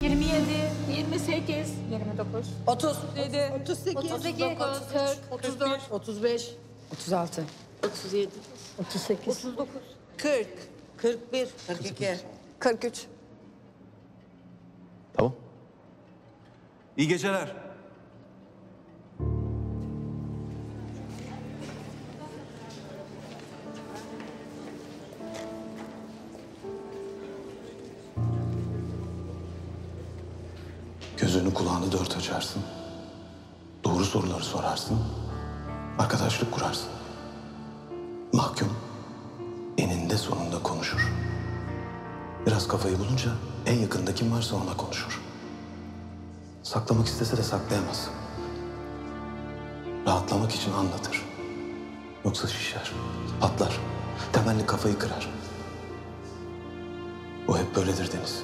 27, 28, 29, 30, 37, 38, 39, 40, 34, 35, 36, 37, 38, 39. 40, 41, 42, 43. Tamam. İyi geceler. Gözünü kulağını dört açarsın. Doğru soruları sorarsın. Arkadaşlık kurarsın. Mahkum eninde sonunda konuşur. Biraz kafayı bulunca en yakında kim varsa ona konuşur. Saklamak istese de saklayamaz. Rahatlamak için anlatır. Yoksa şişer, patlar, temelli kafayı kırar. O hep böyledir Deniz.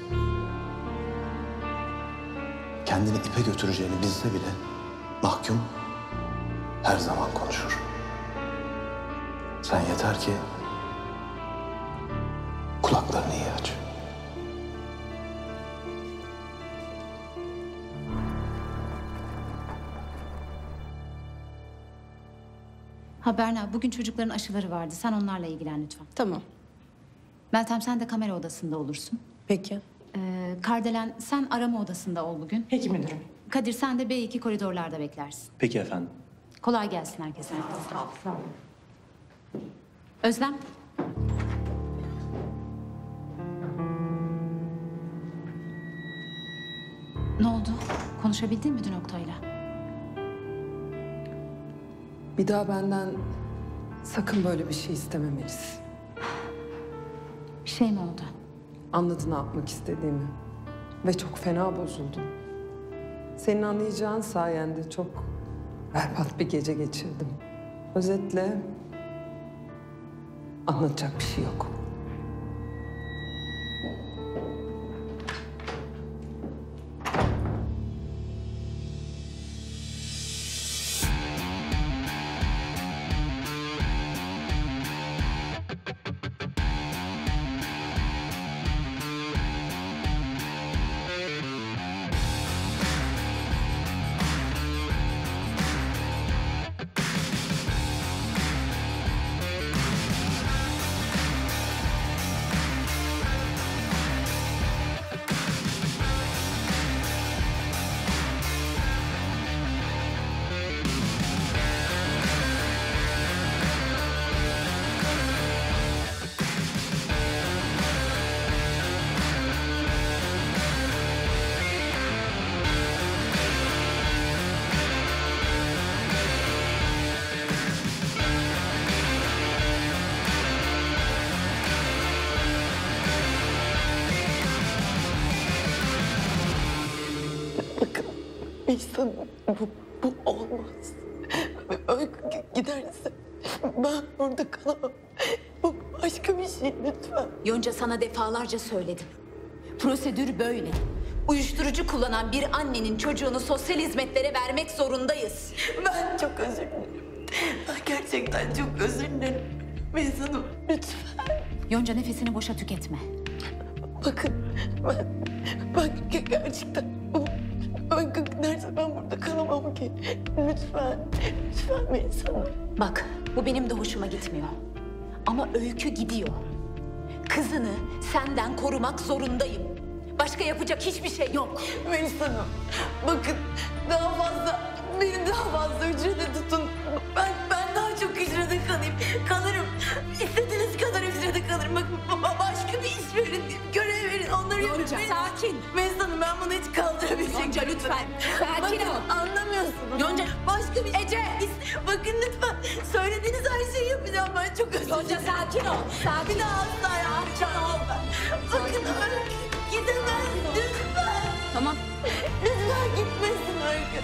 Kendini ipe götüreceğini bilse bile mahkum her zaman konuşur. Sen yeter ki kulaklarını iyi aç. Ha Berna, bugün çocukların aşıları vardı. Sen onlarla ilgilen lütfen. Tamam. Meltem, sen de kamera odasında olursun. Peki. Kardelen, sen arama odasında ol bugün. Peki müdürüm. Kadir, sen de B2 koridorlarda beklersin. Peki efendim. Kolay gelsin herkese. Sağ ol. Özlem. Ne oldu? Konuşabildin mi dün Oktay'la? Bir daha benden sakın böyle bir şey istememelisin. Bir şey mi oldu? Anladı ne yapmak istediğimi. Ve çok fena bozuldum. Senin anlayacağın sayende çok berbat bir gece geçirdim. Özetle anlatacak bir şey yok. İhsan, bu olmaz. Öykü giderse ben burada kalamam. Bu başka bir şey lütfen. Yonca, sana defalarca söyledim. Prosedür böyle. Uyuşturucu kullanan bir annenin çocuğunu sosyal hizmetlere vermek zorundayız. Ben çok özür dilerim. Ben gerçekten çok özür dilerim. Melis Hanım, lütfen. Yonca, nefesini boşa tüketme. Bakın, ben gerçekten Öykü giderse ben burada kalamam ki. Lütfen Melis Hanım. Bak, bu benim de hoşuma gitmiyor. Ama Öykü gidiyor. Kızını senden korumak zorundayım. Başka yapacak hiçbir şey yok. Melis Hanım, bakın beni daha fazla hücrede tutun. Ben daha çok hücrede kalayım. Kalırım. İstediğiniz kadar hücrede kalırım. Bakın başka bir iş verin, görev verin. Onları Yonca, sakin. Melis Hanım, ben bunu hiç kaldırabilecek Yonca, değilim. lütfen. Sakin ol. Anlamıyorsunuz. Yonca, başka bir Ece. Bakın lütfen, söylediğiniz her şeyi yapacağım. Ben çok özür dilerim. Yonca, sakin ol. Sakin Bir daha asla yapmayacağım. Bakın Öykü gidemez. Lütfen. Tamam. Lütfen gitmesin Öykü.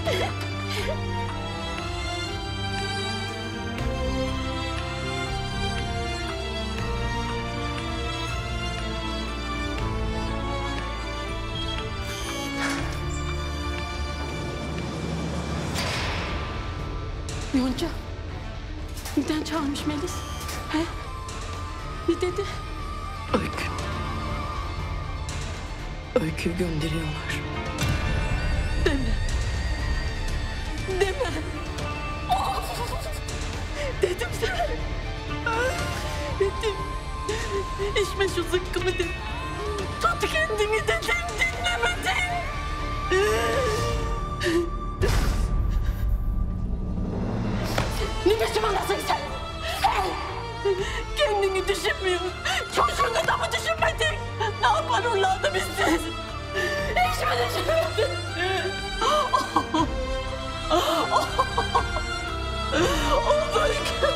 Yonca. Neden çağırmış Melis? He? Ne dedi? Öykü. Öyküyü gönderiyorlar. Deme. Deme. Dedim sana. Dedim. İçme şu zıkkımı dedim. Tut kendini dedim. Dinlemedin. Ne biçim anasın sen? Hey! Kendini düşünmüyorsun. Çocuğunu da mı düşünmedin? Ne yapar onlarla bizsiz? Hiç mi düşünmedin? O böyle.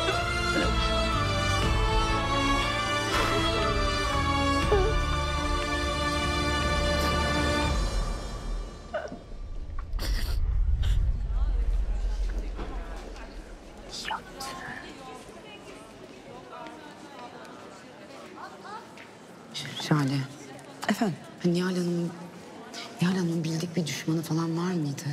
Şale. Efendim? Nihal Hanım'ın bildik bir düşmanı falan var mıydı?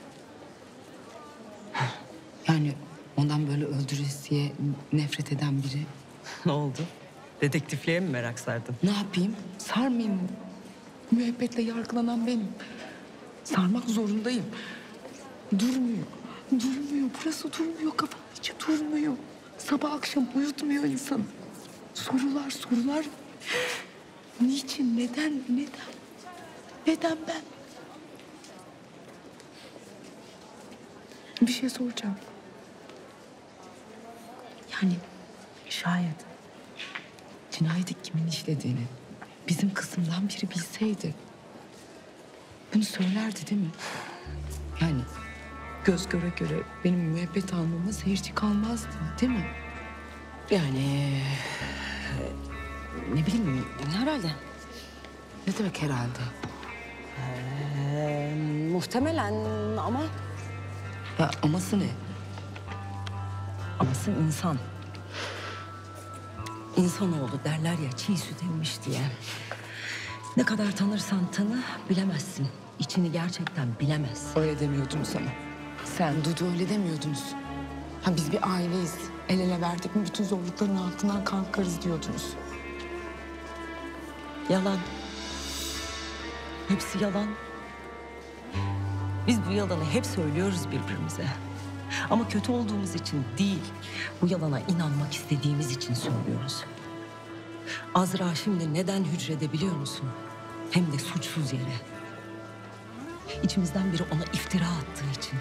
Yani ondan böyle öldüresiye nefret eden biri. Ne oldu? Dedektifliğe mi merak sardın? Ne yapayım? Sarmayayım mı? Müebbetle yargılanan benim. Sarmak zorundayım. Durmuyor. Durmuyor. Burası durmuyor. Kafam içi durmuyor. Sabah akşam uyutmuyor insanı. Sorular. Niçin? Neden? Neden ben? Bir şey soracağım. Yani şayet cinayeti kimin işlediğini bizim kısımdan biri bilseydi bunu söylerdi değil mi? Yani göz göre göre benim müebbet almama seyirci kalmazdı değil mi? Yani ne bileyim herhalde. Ne demek herhalde? Muhtemelen ama... Ya aması ne? Aması insan. İnsanoğlu derler ya çiğ süt emmiş diye. Ne kadar tanırsan tanı bilemezsin. İçini gerçekten bilemez. Öyle demiyordum sana. Sen Dudu öyle demiyordunuz. Ha biz bir aileyiz. El ele verdik mi bütün zorlukların altından kalkarız diyordunuz. Yalan. Hepsi yalan. Biz bu yalanı hep söylüyoruz birbirimize. Ama kötü olduğumuz için değil, bu yalana inanmak istediğimiz için söylüyoruz. Azra şimdi neden hücrede biliyor musun? Hem de suçsuz yere. İçimizden biri ona iftira attığı için.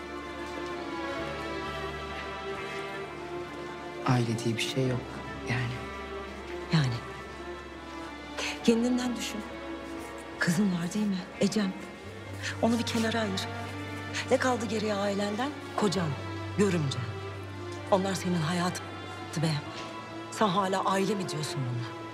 Aile diye bir şey yok yani. Yani. Kendinden düşün. Kızın var değil mi? Ecem. Onu bir kenara ayır. Ne kaldı geriye ailenden? Kocan, görümcen. Onlar senin hayatın be. Sen hala aile mi diyorsun bunlar?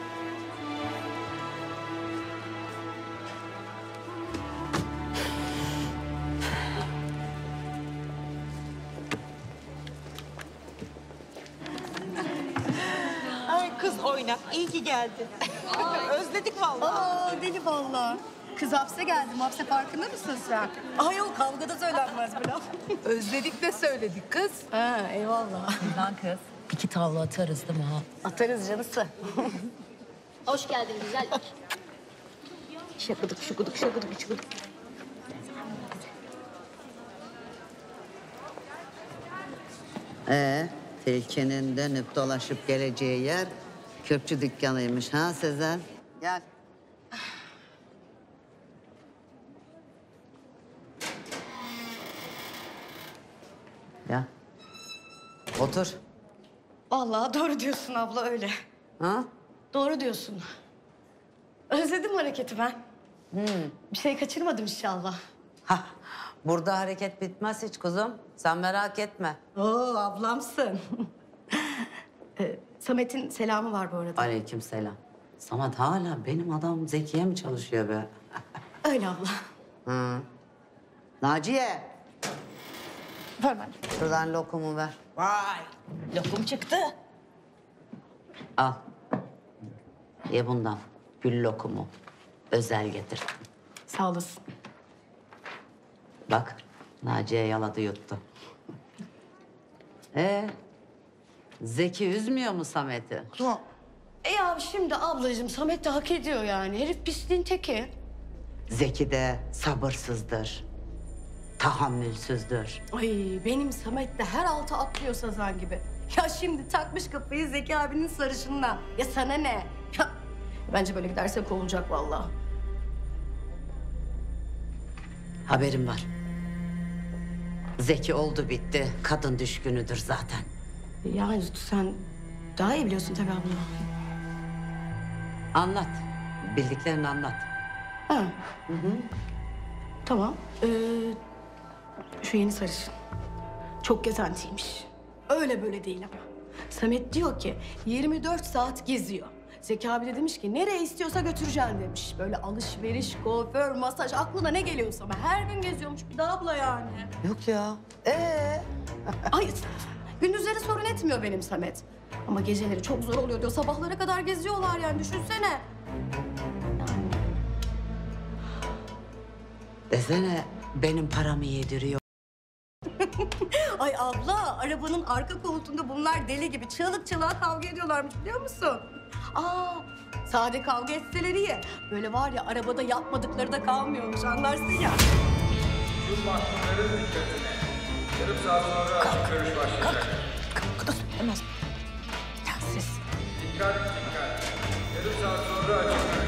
Ay kız oynak, iyi ki geldin. Özledik vallahi. Deli vallahi. Kız hapse geldim. Hapse farkında mısın sen? Ay yok kavgada söylenmez bu laf. Özledik de söyledik kız. Ha, eyvallah. Lan kız. İki tavla atarız değil mi ha? Atarız canısı. Hoş geldin güzellik. Şakıdık. Tilkinin dönüp dolaşıp geleceği yer köpçü dükkanıymış ha Sezen? Gel. Ya. Otur. Vallahi doğru diyorsun abla öyle. Ha? Doğru diyorsun. Özledim hareketi ben. Bir şey kaçırmadım inşallah. Ha. Burada hareket bitmez hiç kuzum. Sen merak etme. Oo ablamsın. Samet'in selamı var bu arada. Aleykümselam. Samet hala benim adam Zekiye mi çalışıyor be? Öyle abla. Hı. Naciye. Ver ben. Şuradan lokumu ver. Vay, lokum çıktı. Al. Ye bundan. Gül lokumu. Özel getir. Sağ olasın. Bak, Naciye yaladı yuttu. Zeki üzmüyor mu Samet'i? Ya şimdi ablacığım Samet de hak ediyor yani. Herif pisliğin teki. Zeki de sabırsızdır. Tahammülsüzdür. Ay benim Samet de her altı atlıyor sazan gibi. Ya şimdi takmış kafayı Zeki abinin sarışınına. Ya sana ne? Ya, bence böyle giderse kovulacak vallahi. Haberim var. Zeki oldu bitti. Kadın düşkünüdür zaten. Yani sen daha iyi biliyorsun tabii abla. Anlat. Bildiklerini anlat. Ha. Tamam. Şu yeni sarışın. Çok gezentiymiş. Öyle böyle değil ama. Samet diyor ki 24 saat geziyor. Zeki abi de demiş ki nereye istiyorsa götüreceğim demiş. Böyle alışveriş, kuaför, masaj aklına ne geliyorsa ama her gün geziyormuş bir daha abla yani. Yok ya. Ay gündüzleri sorun etmiyor benim Samet. Ama geceleri çok zor oluyor diyor. Sabahlara kadar geziyorlar yani düşünsene. Desene benim paramı yediriyor. Ay abla arabanın arka koltuğunda bunlar deli gibi çığlık çığlığa kavga ediyorlarmış biliyor musun? Aa sade kavga etseler iyi. Böyle var ya arabada yapmadıkları da kalmıyormuş anlarsın ya. Tüm mahkumların dikkatine. Yarım saat sonra açık görüş başlayacak. Kalk söylemez. Telsiz. Dikkat dikkat. Yarım saat sonra açık görüş.